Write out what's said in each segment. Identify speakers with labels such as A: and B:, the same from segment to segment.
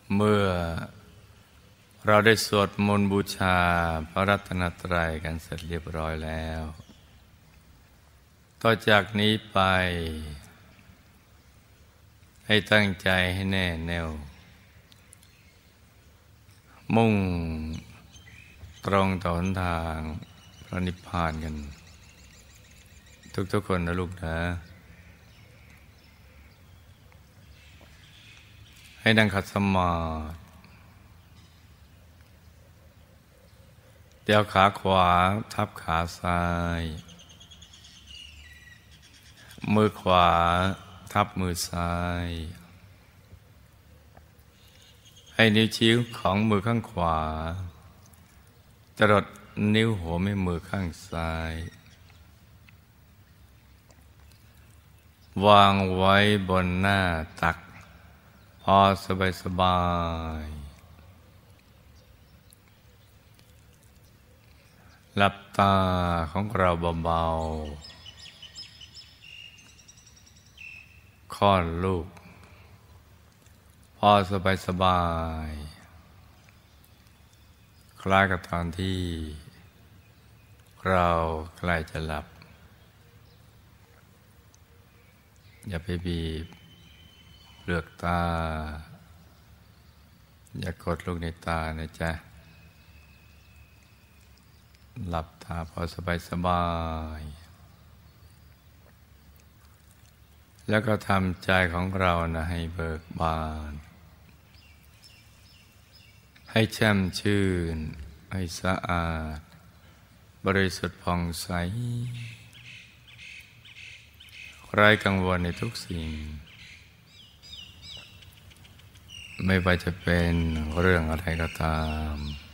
A: เมื่อเราได้สวดมนต์บูชาพระรัตนตรัยกันเสร็จเรียบร้อยแล้วต่อจากนี้ไปให้ตั้งใจให้แน่แน่วมุ่งตรงต่อหนทางพระนิพพานกันทุกๆคนนะลูกนะให้นั่งขัดสมาธิเดี๋ยวขาขวาทับขาซ้ายมือขวาทับมือซ้ายให้นิ้วชี้ของมือข้างขวาจรดนิ้วหัวแม่มือข้างซ้ายวางไว้บนหน้าตักพอสบายๆหลับตาของเราเบาๆค่อนลูกพอสบายๆคล้ายกับตอนที่เราใกล้จะหลับอย่าไปบีบเปลือกตาอย่ากดลูกในตานะจ๊ะหลับตาพอสบายแล้วก็ทำใจของเรานะให้เบิกบานให้แช่มชื่นให้สะอาดบริสุทธิ์ผ่องใสไร้กังวลในทุกสิ่งไม่ว่าจะเป็นเรื่องอะไรก็ตาม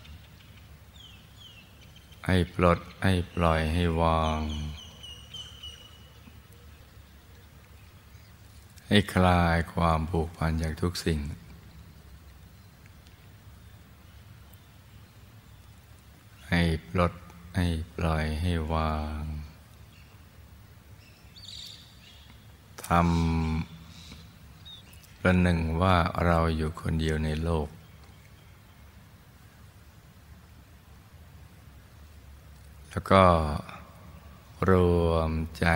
A: ให้ปลดให้ปล่อยให้วางให้คลายความผูกพันจากทุกสิ่งให้ปลดให้ปล่อยให้วางทำประหนึ่งว่าเราอยู่คนเดียวในโลกแล้วก็รวมใจ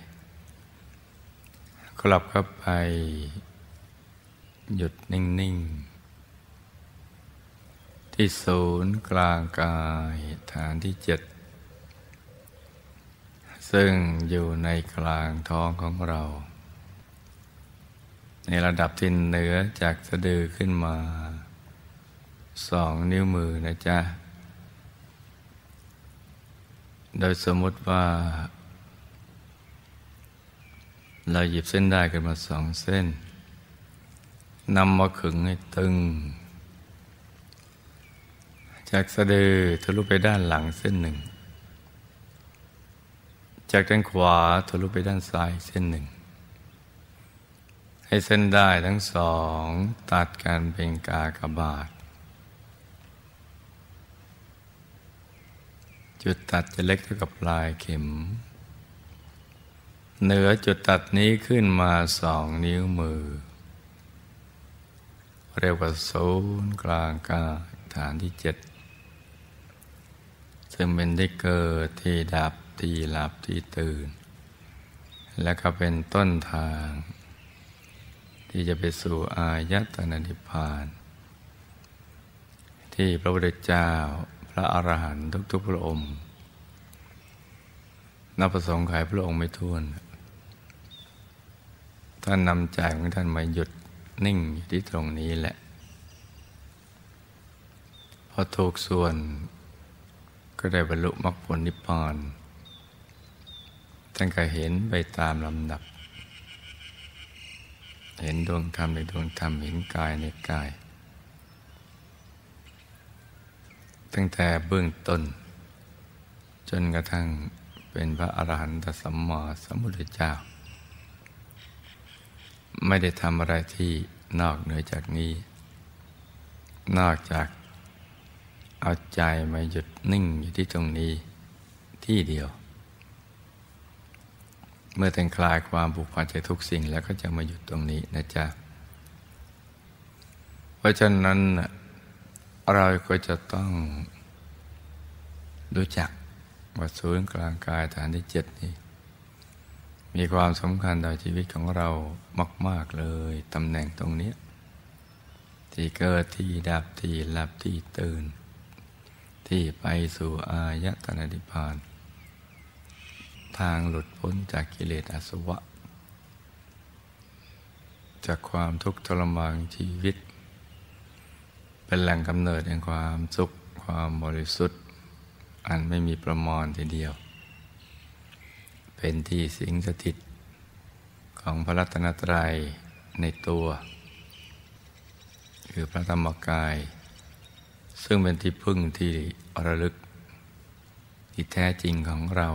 A: กลับเข้าไปหยุดนิ่งๆที่ศูนย์กลางกายฐานที่7ซึ่งอยู่ในกลางท้องของเราในระดับที่เหนือจากสะดือขึ้นมา2 นิ้วมือนะจ๊ะโดยสมมุติว่าเราหยิบเส้นได้ขึ้นมา2 เส้นนำมาขึงให้ตึงจากสะดือทะลุไปด้านหลังเส้นหนึ่งจากด้านขวาทะลุไปด้านซ้ายเส้นหนึ่งให้เส้นได้ทั้ง2ตัดกันเป็นกากบาทจุดตัดจะเล็กเท่ากับปลายเข็มเหนือจุดตัดนี้ขึ้นมา2 นิ้วมือเรียกว่าศูนย์กลางกายฐานที่7ซึ่งเป็นที่เกิดที่ดับที่หลับที่ตื่นและก็เป็นต้นทางที่จะไปสู่อายตนะนิพพานที่พระพุทธเจ้าพระอรหันต์ทุกๆพระองค์นับประสงค์ขายพระองค์ไม่ถ้วนท่านนำใจของท่านมาหยุดนิ่งอยู่ที่ตรงนี้แหละพอถูกส่วนก็ได้บรรลุมรรคผลนิพพานท่านก็เห็นไปตามลำดับเห็นดวงธรรมในดวงธรรมเห็นกายในกายตั้งแต่เบื้องต้นจนกระทั่งเป็นพระอรหันตสัมมาสัมพุทธเจ้าไม่ได้ทำอะไรที่นอกเหนือจากนี้นอกจากเอาใจมาหยุดนิ่งอยู่ที่ตรงนี้ที่เดียว เมื่อแต่งคลายความผูกพันจากทุกสิ่งแล้วก็จะมาหยุดตรงนี้นะจ๊ะพอราะฉะนั้นเราก็จะต้องรู้จักว่าศูนย์กลางกายฐานที่7นี้มีความสำคัญต่อชีวิตของเรามากๆเลยตำแหน่งตรงนี้ที่เกิดที่ดับที่หลับที่ตื่นที่ไปสู่อายตนะนิพพานทางหลุดพ้นจากกิเลสอาสวะจากความทุกข์ทรมานชีวิตเป็นแหล่งกำเนิดแห่งความสุขความบริสุทธิ์อันไม่มีประมาณทีเดียวเป็นที่สิงสถิตของพระรัตนตรัยในตัวคือพระธรรมกายซึ่งเป็นที่พึ่งที่ระลึกที่แท้จริงของเรา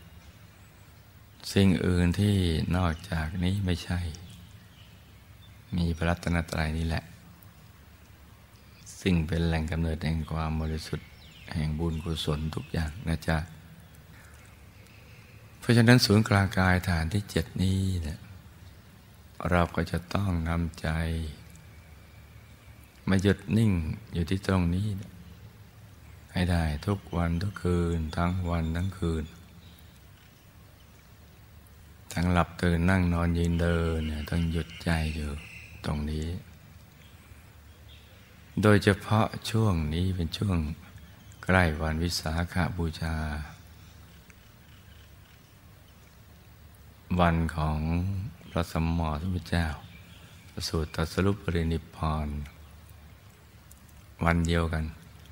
A: สิ่งอื่นที่นอกจากนี้ไม่ใช่มีพระรัตนตรัยนี่แหละซึ่งเป็นแหล่งกำเนิดแห่งความบริสุทธิ์แห่งบุญกุศลทุกอย่างนะจ๊ะเพราะฉะนั้นศูนย์กลางกายฐานที่7นี้เนี่ยเราก็จะต้องนำใจมาหยุดนิ่งอยู่ที่ตรงนี้ให้ได้ทุกวันทุกคืนทั้งวันทั้งคืนทั้งหลับตื่นนั่งนอนยืนเดินเนี่ยต้องหยุดใจอยู่ตรงนี้โดยเฉพาะช่วงนี้เป็นช่วงใกล้วันวิสาขบูชาวันของพระสัมมาสัมพุทธเจ้าประสูติตรัสรู้ปรินิพพานวันเดียวกัน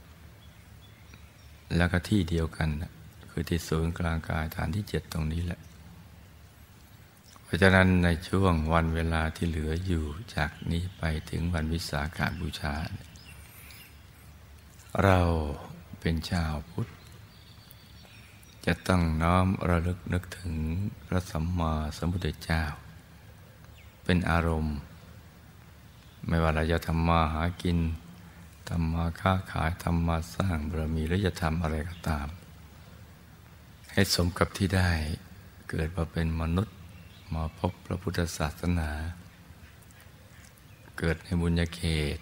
A: แล้วก็ที่เดียวกันคือที่ศูนย์กลางกายฐานที่7ตรงนี้แหละเพราะฉะนั้นในช่วงวันเวลาที่เหลืออยู่จากนี้ไปถึงวันวิสาขบูชาเราเป็นชาวพุทธจะต้องน้อมระลึกนึกถึงพระสัมมาสัมพุทธเจ้าเป็นอารมณ์ไม่ว่าเราจะทำมาหากินทำมาค้าขายทำมาสร้างบารมีหรือจะทำอะไรก็ตามให้สมกับที่ได้เกิดมาเป็นมนุษย์มาพบพระพุทธศาสนาเกิดในบุญญาเขต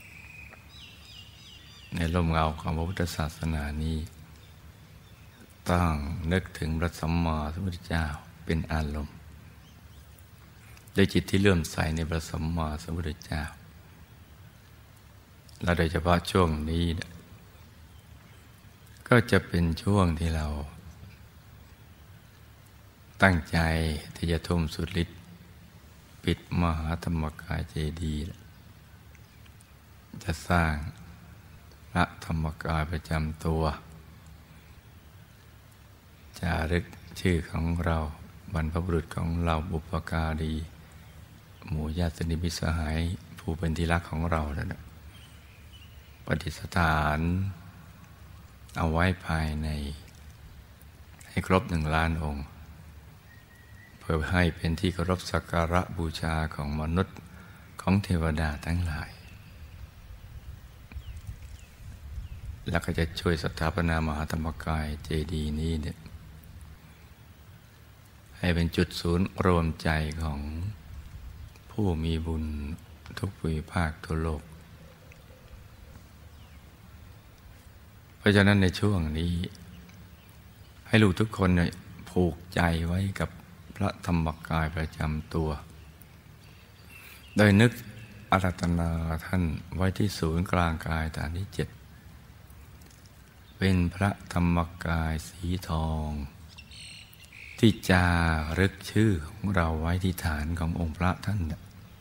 A: ในร่มเงาของพระพุทธศาสนานี้ต้องนึกถึงพระสัมมาสัมพุทธเจ้าเป็นอารมณ์ด้วยจิตที่เลื่อมใสในพระสัมมาสัมพุทธเจ้าและโดยเฉพาะช่วงนี้ก็จะเป็นช่วงที่เราตั้งใจที่จะทุ่มสุดฤทธิ์ปิดมหาธรรมกายเจดีย์จะสร้างพระธรรมกายประจำตัวจารึกชื่อของเราบรรพบุรุษของเราบุพการีหมู่ญาติสนิทมิตรสหายผู้เป็นที่รักของเราแล้วนะประดิษฐานเอาไว้ภายในให้ครบ1 ล้านองค์เพื่อให้เป็นที่เคารพสักการะบูชาของมนุษย์ของเทวดาทั้งหลายแล้วก็จะช่วยสถาปนามหาธรรมกายเจดีย์นี้เนี่ยให้เป็นจุดศูนย์รวมใจของผู้มีบุญทุกภูมิภาคทั่วโลกเพราะฉะนั้นในช่วงนี้ให้ลูกทุกคนเนี่ยผูกใจไว้กับพระธรรมกายประจำตัวโดยนึกอาราธนาท่านไว้ที่ศูนย์กลางกายฐานที่7เป็นพระธรรมกายสีทองที่จารึกชื่อของเราไว้ที่ฐานขององค์พระท่าน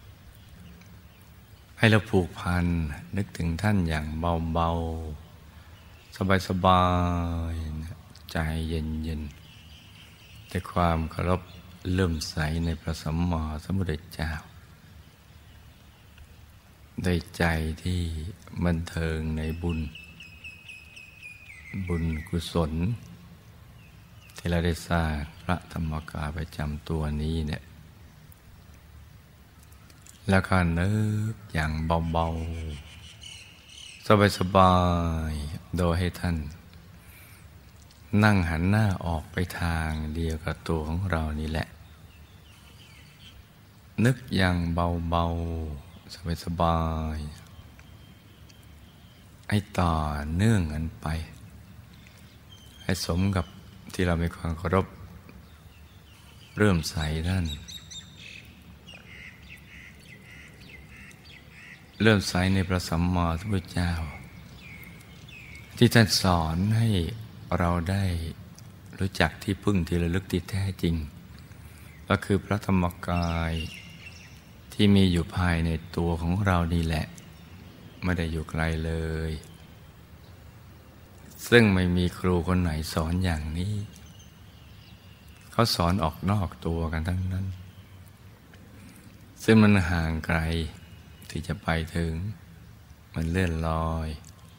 A: ให้เราผูกพันนึกถึงท่านอย่างเบาๆสบายๆใจเย็นๆด้วยความเคารพเลื่อมใสในพระสัมมาสัมพุทธเจ้าด้วยใจที่บันเทิงในบุญกุศลที่เราได้สร้างพระธรรมกายประจำตัวนี้เนี่ยแล้วก็นึกอย่างเบาๆสบายๆโดยให้ท่านนั่งหันหน้าออกไปทางเดียวกับตัวของเรานี่แหละนึกอย่างเบาๆสบายๆให้ต่อเนื่องกันไปให้สมกับที่เรามีความเคารพเริ่อมใสท่านเริ่อมใสในพระสัมมาสัมพุทธเจ้าที่ท่านสอนให้เราได้รู้จักที่พึ่งที่ระลึกที่แท้จริงก็คือพระธรรมกายที่มีอยู่ภายในตัวของเรานี่แหละไม่ได้อยู่ไกลเลยซึ่งไม่มีครูคนไหนสอนอย่างนี้เขาสอนออกนอกตัวกันทั้งนั้นซึ่งมันห่างไกลที่จะไปถึงมันเลื่อนลอย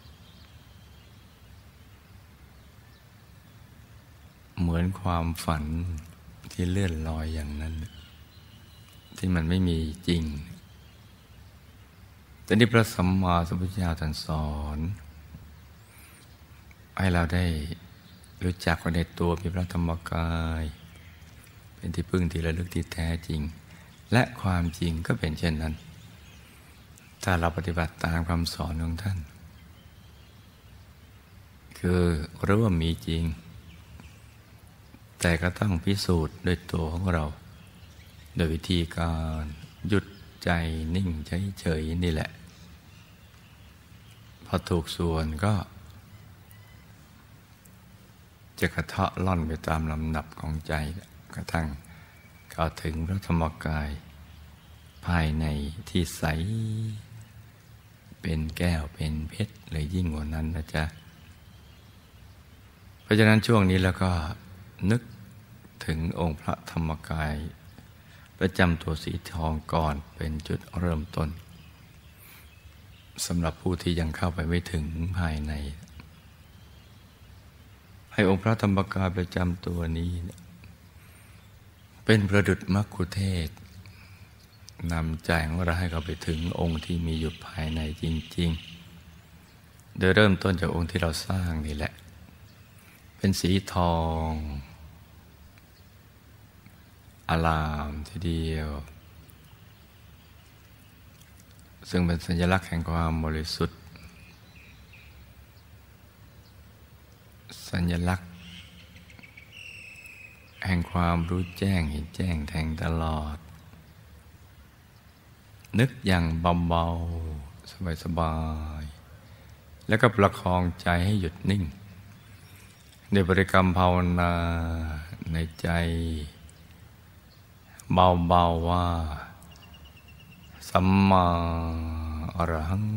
A: เหมือนความฝันที่เลื่อนลอยอย่างนั้นที่มันไม่มีจริงแต่นี่พระสัมมาสัมพุทธเจ้าท่านสอนให้เราได้รู้จักว่าในตัวมีพระธรรมกายเป็นที่พึ่งที่ระลึกที่แท้จริงและความจริงก็เป็นเช่นนั้นถ้าเราปฏิบัติตามคำสอนของท่านคือรู้ว่ามีจริงแต่ก็ต้องพิสูจน์ด้วยตัวของเราโดยวิธีการหยุดใจนิ่งเฉยๆนี่แหละพอถูกส่วนก็จะกระเทาะล่อนไปตามลำดับของใจกระทั่งเข้าถึงพระธรรมกายภายในที่ใสเป็นแก้วเป็นเพชรเลยยิ่งกว่านั้นนะจ๊ะเพราะฉะนั้นช่วงนี้แล้วก็นึกถึงองค์พระธรรมกายประจำตัวสีทองก่อนเป็นจุดเริ่มต้นสำหรับผู้ที่ยังเข้าไปไม่ถึงภายในให้องค์พระธรรมกายประจำตัวนี้เป็นประดุจมัคคุเทศก์นำใจของเราให้เข้าไปถึงองค์ที่มีอยู่ภายในจริงๆโดยเริ่มต้นจากองค์ที่เราสร้างนี่แหละเป็นสีทองอลามทีเดียวซึ่งเป็นสัญลักษณ์แห่งความบริสุทธิ์สัญลักษณ์แห่งความรู้แจ้งเห็นแจ้งแทงตลอดนึกอย่างเบาๆสบายๆแล้วก็ประคองใจให้หยุดนิ่งในบริกรรมภาวนาในใจเบาๆว่าสัมมาอรหัง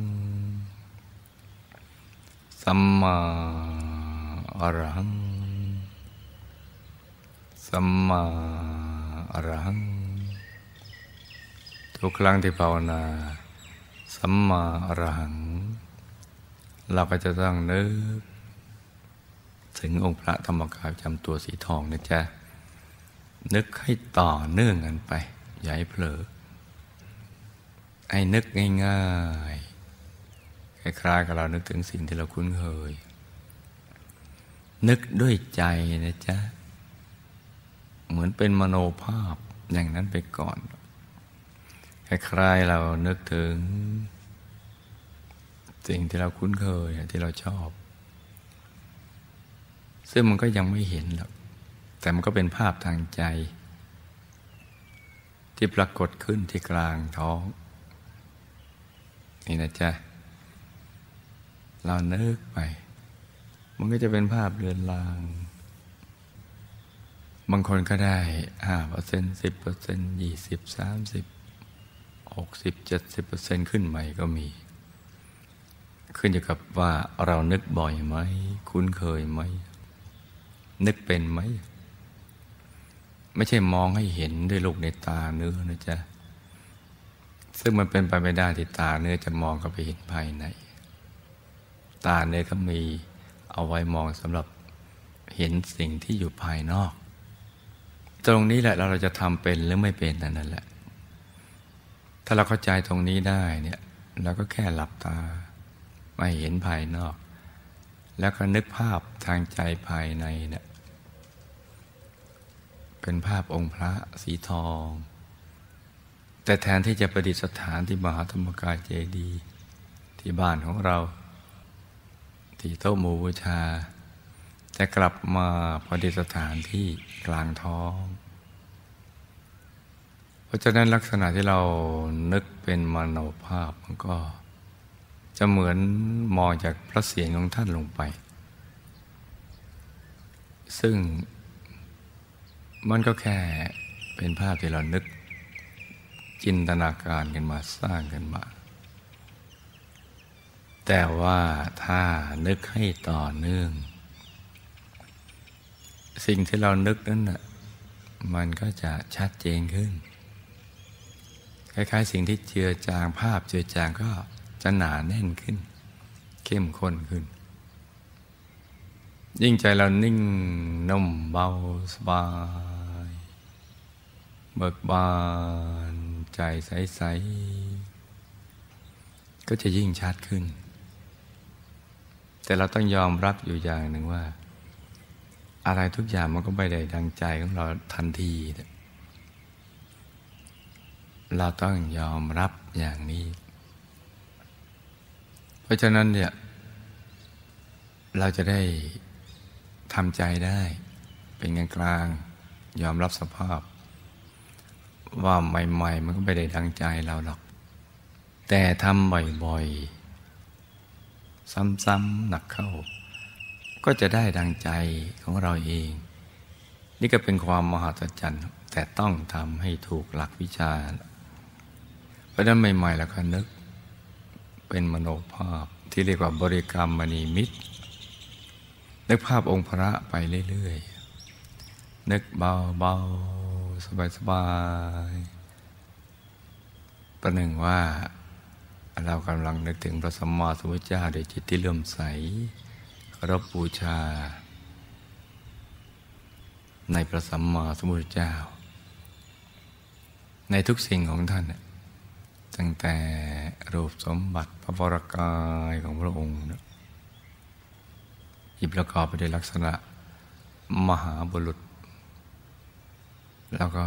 A: สัมมาอรหังสัมมาอรหังทุกครั้งที่ภาวนาสัมมาอรหังเราก็จะต้องนึกถึงองค์พระธรรมกายประจำตัวสีทองนะจ๊ะนึกให้ต่อเนื่องกันไปอย่าให้เผลอให้นึกง่ายๆคล้ายๆกับเรานึกถึงสิ่งที่เราคุ้นเคยนึกด้วยใจนะจ๊ะเหมือนเป็นมโนภาพอย่างนั้นไปก่อนคล้ายๆเรานึกถึงสิ่งที่เราคุ้นเคยที่เราชอบซึ่งมันก็ยังไม่เห็นหรอกแต่มันก็เป็นภาพทางใจที่ปรากฏขึ้นที่กลางท้องนี่นะจ๊ะเรานึกไปมันก็จะเป็นภาพเรือนรางบางคนก็ได้ 5% 10% 20% 30% 60% 70% ขึ้นใหม่ก็มีขึ้นอยู่กับว่าเรานึกบ่อยไหมคุ้นเคยไหมนึกเป็นไหมไม่ใช่มองให้เห็นด้วยลูกในตาเนื้อนะจ๊ะซึ่งมันเป็นไปไม่ได้ที่ตาเนื้อจะมองเข้าไปเห็นภายในตาเนื้อก็มีเอาไว้มองสำหรับเห็นสิ่งที่อยู่ภายนอกตรงนี้แหละเราจะทำเป็นหรือไม่เป็นนั่นแหละถ้าเราเข้าใจตรงนี้ได้เนี่ยเราก็แค่หลับตาไม่เห็นภายนอกแล้วก็นึกภาพทางใจภายในเนี่ยเป็นภาพองค์พระสีทองแต่แทนที่จะประดิษฐานที่มหาธรรมกายเจดีย์ที่บ้านของเราที่โต๊ะหมู่บูชาแต่กลับมาประดิษฐานที่กลางท้องเพราะฉะนั้นลักษณะที่เรานึกเป็นมโนภาพมันก็จะเหมือนมองจากพระเศียรของท่านลงไปซึ่งมันก็แค่เป็นภาพที่เรานึกจินตนาการกันมาสร้างกันมาแต่ว่าถ้านึกให้ต่อเนื่องสิ่งที่เรานึกนั้นน่ะมันก็จะชัดเจนขึ้นคล้ายๆสิ่งที่เจือจางภาพเจือจางก็จะหนาแน่นขึ้นเข้มข้นขึ้นยิ่งใจเรานิ่งนุ่มเบาสบายเบิกบานใจใสๆก็จะยิ่งชัดขึ้นแต่เราต้องยอมรับอยู่อย่างหนึ่งว่าอะไรทุกอย่างมันก็ไม่ได้ดังใจของเราทันทีเราต้องยอมรับอย่างนี้เพราะฉะนั้นเนี่ยเราจะได้ทำใจได้เป็นกลางๆยอมรับสภาพว่าใหม่ๆมันก็ไม่ได้ดังใจเราหรอกแต่ทำบ่อยๆซ้ำๆหนักเข้าก็จะได้ดังใจของเราเองนี่ก็เป็นความมหัศจรรย์แต่ต้องทำให้ถูกหลักวิชาเพราะฉะนั้นใหม่ๆแล้วก็นึกเป็นมโนภาพที่เรียกว่าบริกรรมมณีมิตรนึกภาพองค์พระไปเรื่อยๆนึกเบาๆสบายๆประหนึ่งว่าเรากำลังนึกถึงพระสัมมาสัมพุทธเจ้าด้วยจิตที่เลื่อมใสเคารพบูชาในพระสัมมาสัมพุทธเจ้าในทุกสิ่งของท่านตั้งแต่รูปสมบัติพระวรกายของพระองค์ที่ประกอบไปด้วยลักษณะมหาบุรุษแล้วก็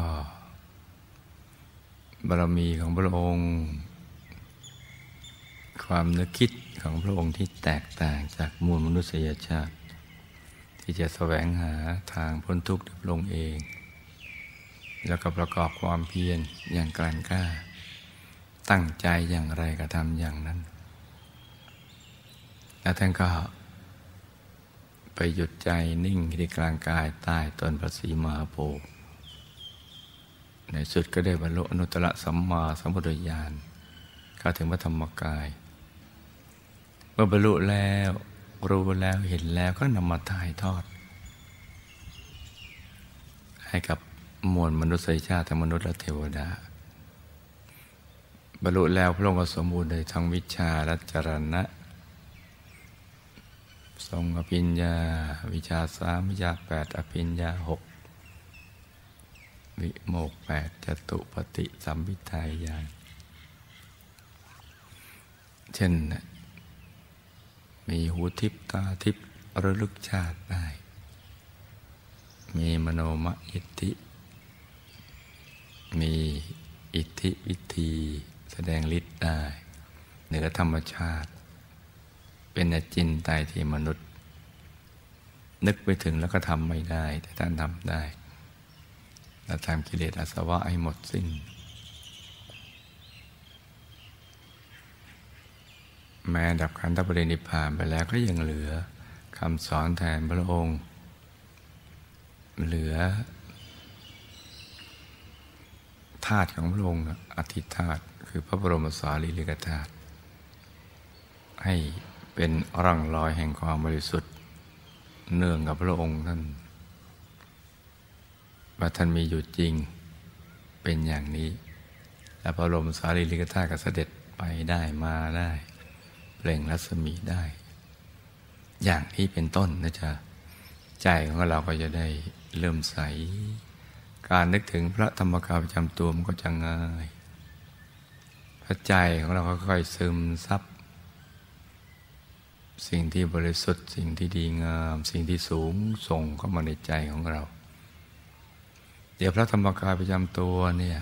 A: บารมีของพระองค์ความนึกคิดของพระองค์ที่แตกต่างจากมวลมนุษยชาติที่จะแสวงหาทางพ้นทุกข์ด้วยพระองค์เองแล้วก็ประกอบความเพียรอย่างกลั่นกล้าตั้งใจอย่างไรก็ทำอย่างนั้นแล้วท่านก็ไปหยุดใจนิ่งที่กลางกายใต้ต้นพระศรีมหาโพธิ์ในสุดก็ได้บรรลุอนุตตรสัมมาสัมพุทธญาณเข้าถึงพระธรรมกายเมื่อบรรลุแล้วรู้แล้วเห็นแล้วก็นำมาถ่ายทอดให้กับมวลมนุษยชาติทั้งมนุษย์และเทวดาบรรลุแล้วพระองค์ก็สมบูรณ์โดยทั้งวิชาและจรณะทรงอภิญญาวิชา3วิชา8อภิญญา6วิโมกข์8จตุปฏิสัมภิทาญาณเช่นมีหูทิพตาทิพระลึกชาติได้มีมโนมยิทธิมีอิทธิวิธีแสดงฤทธิ์ได้เหนือธรรมชาติเป็นอจินไตยที่มนุษย์นึกไปถึงแล้วก็ทำไม่ได้แต่ท่านทำได้และทำกิเลสอาสวะให้หมดสิ้นแม้ดับขันธปรินิพพานไปแล้วก็ยังเหลือคำสอนแทนพระองค์เหลือธาตุของพระองค์อธิธาตุคือพระบรมสารีริกธาตุให้เป็นร่องรอยแห่งความบริสุทธิ์เนื่องกับพระองค์ท่านว่าท่านมีอยู่จริงเป็นอย่างนี้และพระบรมสารีริกธาตุก็เสด็จไปได้มาได้เปล่งรัศมีได้อย่างนี้เป็นต้นนะจ๊ะใจของเราก็จะได้เริ่มใสการนึกถึงพระธรรมกายประจำตัวมันก็จะง่ายพระใจของเราก็ค่อยซึมซับสิ่งที่บริสุทธิ์สิ่งที่ดีงามสิ่งที่สูงส่งเข้ามาในใจของเราเดี๋ยวพระธรรมกายประจำตัวเนี่ย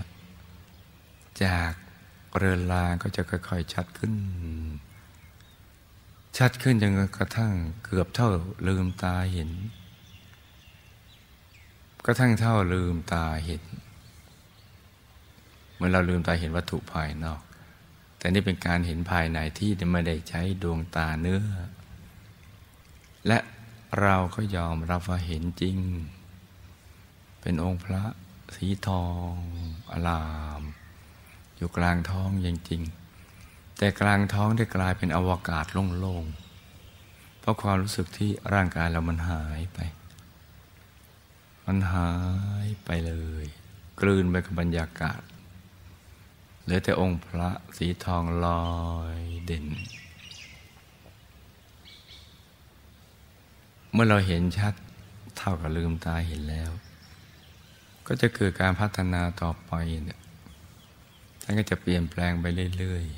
A: จากเรือนรางก็จะค่อยๆชัดขึ้นชัดขึ้นจนกระทั่งเกือบเท่าลืมตาเห็นกระทั่งเท่าลืมตาเห็นเมื่อเราลืมตาเห็นวัตถุภายนอกแต่นี่เป็นการเห็นภายในที่ไม่ได้ใช้ดวงตาเนื้อและเราก็ยอมรับว่าเห็นจริงเป็นองค์พระสีทองอลามอยู่กลางท้องจริงๆแต่กลางท้องได้กลายเป็นอวกาศโล่งๆเพราะความรู้สึกที่ร่างกายเรามันหายไปเลยกลืนไปกับบรรยากาศเหลือแต่องค์พระสีทองลอยเด่นเมื่อเราเห็นชัดเท่ากับลืมตาเห็นแล้วก็จะเกิดการพัฒนาต่อไปเนี่ยท่านก็จะเปลี่ยนแปลงไปเรื่อย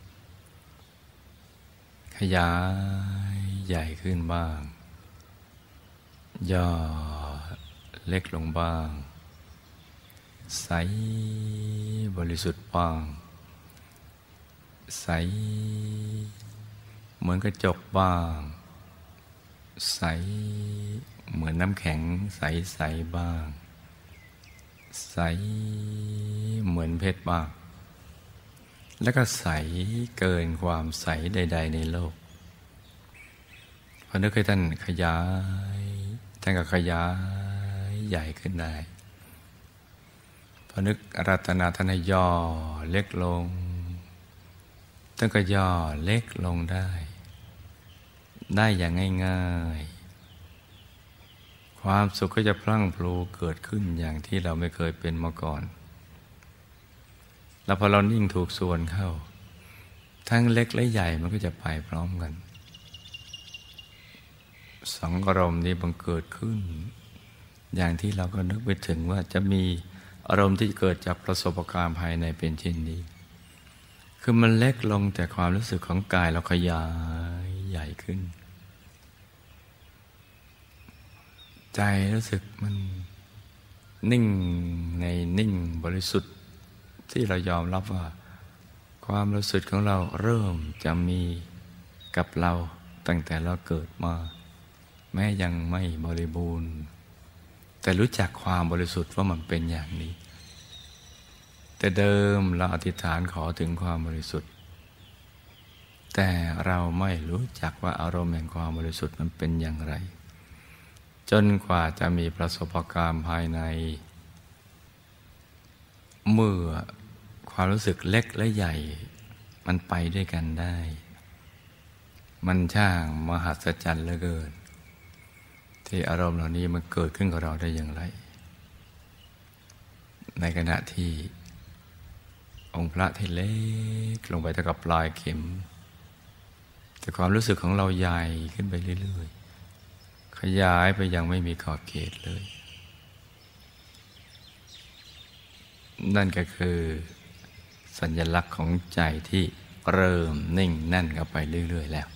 A: ๆขยายใหญ่ขึ้นบ้างย่อเล็กลงบ้างใสบริสุทธิ์บ้างใสเหมือนกระจกบ้างใสเหมือนน้ำแข็งใสๆบ้างใสเหมือนเพชรบ้างแล้วก็ใสเกินความใสใดๆในโลกพอนึกให้ท่านขยายท่านก็ขยายใหญ่ขึ้นได้พอนึกอาราธนาท่านให้ย่อเล็กลงท่านก็ย่อเล็กลงได้อย่างง่ายๆความสุขก็จะพลั่งพลูเกิดขึ้นอย่างที่เราไม่เคยเป็นมาก่อนแล้วพอเรานิ่งถูกส่วนเข้าทั้งเล็กและใหญ่มันก็จะไปพร้อมกันสองอารมณ์นี้บังเกิดขึ้นอย่างที่เราก็นึกไปถึงว่าจะมีอารมณ์ที่เกิดจากประสบการณ์ภายในเป็นเช่นนี้คือมันเล็กลงแต่ความรู้สึกของกายเราขยายใหญ่ขึ้นใจรู้สึกมันนิ่งในนิ่งบริสุทธิ์ที่เรายอมรับว่าความรู้สึกของเราเริ่มจะมีกับเราตั้งแต่เราเกิดมาแม้ยังไม่บริบูรณ์แต่รู้จักความบริสุทธิ์ว่ามันเป็นอย่างนี้แต่เดิมเราอธิษฐานขอถึงความบริสุทธิ์แต่เราไม่รู้จักว่าอารมณ์แห่งความบริสุทธิ์มันเป็นอย่างไรจนกว่าจะมีประสบการณ์ภายในเมื่อความรู้สึกเล็กและใหญ่มันไปด้วยกันได้มันช่างมหัศจรรย์เหลือเกินที่อารมณ์เหล่านี้มันเกิดขึ้นกับเราได้อย่างไรในขณะที่องค์พระที่เล็กลงไปเท่ากับปลายเข็มแต่ความรู้สึกของเราใหญ่ขึ้นไปเรื่อยๆขยายไปยังไม่มีขอบเขตเลยนั่นก็คือสัญลักษณ์ของใจที่เริ่มนิ่งแน่นเข้าไปเรื่อยๆแล้ว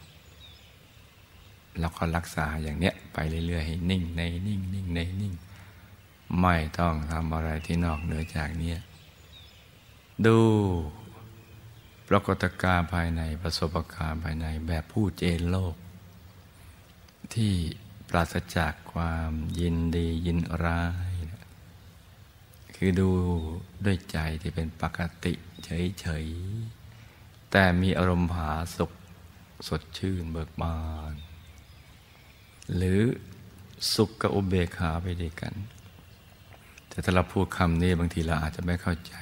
A: เราก็รักษาอย่างเนี้ยไปเรื่อยๆให้นิ่งในนิ่งนิ่งในนิ่งไม่ต้องทำอะไรที่นอกเหนือจากนี้ดูปรากฏการณ์ภายในประสบการณ์ภายในแบบผู้เจนโลกที่ปราศจากความยินดียินร้ายคือดูด้วยใจที่เป็นปกติเฉยๆแต่มีอารมณ์ผาสุกสดชื่นเบิกบานหรือสุขกับอุเบกขาไปด้วยกันแต่ถ้าเราพูดคำนี้บางทีเราอาจจะไม่เข้าใจ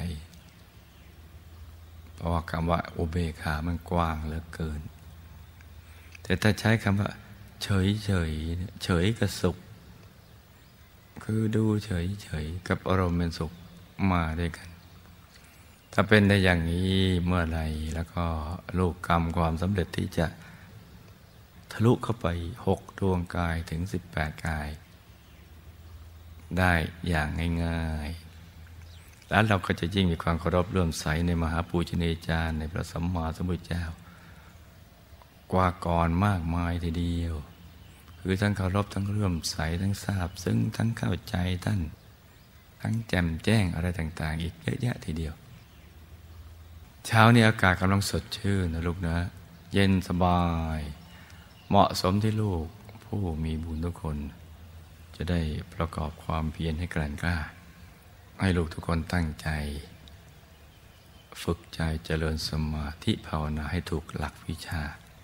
A: เพราะว่าคำว่าอุเบกขามันกว้างเหลือเกินแต่ถ้าใช้คำว่าเฉยเฉยกับสุขคือดูเฉยกับอารมณ์เป็นสุขมาด้วยกันถ้าเป็นได้อย่างนี้เมื่อไรแล้วก็ลูกกรรมความสำเร็จที่จะทะลุเข้าไป6 ดวงกายถึง18 กายได้อย่างง่ายๆแล้วเราก็จะยิ่งมีความเคารพเลื่อมใสในมหาปูชนียาจารย์ในพระสัมมาสัมพุทธเจ้ากว่าก่อนมากมายทีเดียวคือทั้งเคารพทั้งเลื่อมใสทั้งทราบซึ้งทั้งเข้าใจท่านทั้งแจ่มแจ้งอะไรต่างๆอีกเยอะแยะทีเดียวเช้านี้อากาศกำลังสดชื่นนะลูกนะเย็นสบาย เหมาะสมที่ลูกผู้มีบุญทุกคนจะได้ประกอบความเพียรให้แกร่งกล้าให้ลูกทุกคนตั้งใจฝึกใจเจริญสมาธิภาวนาให้ถูกหลักวิชา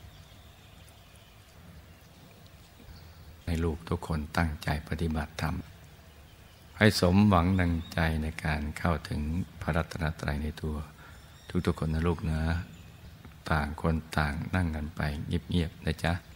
A: ให้ลูกทุกคนตั้งใจปฏิบัติธรรมให้สมหวังดังใจในการเข้าถึงพระรัตนตรัยในตัวทุกๆคนนะลูกนะต่างคนต่างนั่งกันไปเงียบๆนะจ๊ะ